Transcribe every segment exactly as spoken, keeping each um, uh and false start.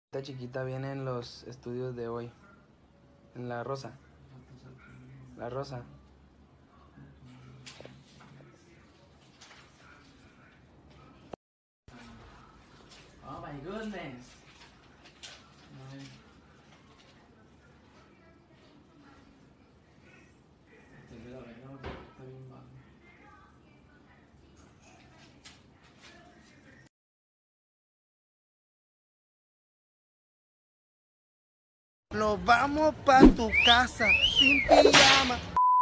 Esta chiquita viene en los estudios de hoy. En la rosa. La rosa. Oh my goodness. Nos vamos pa' tu casa sin pijama.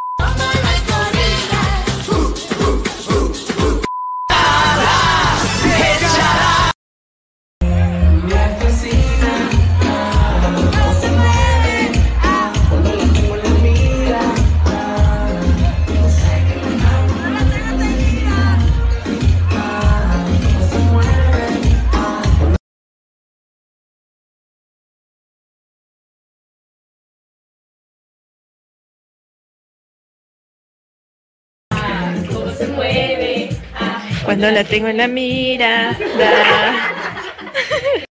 Cómo se mueve cuando la tengo en la mirada.